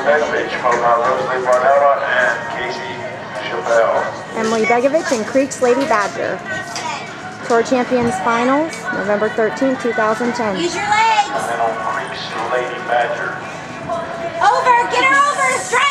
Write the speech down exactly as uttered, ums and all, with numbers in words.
Emily Begovich and Creeks Lady Badger. Tour Champions Finals, November thirteenth, two thousand ten. Use your legs. And then on Creeks Lady Badger. Over, get her over, strike.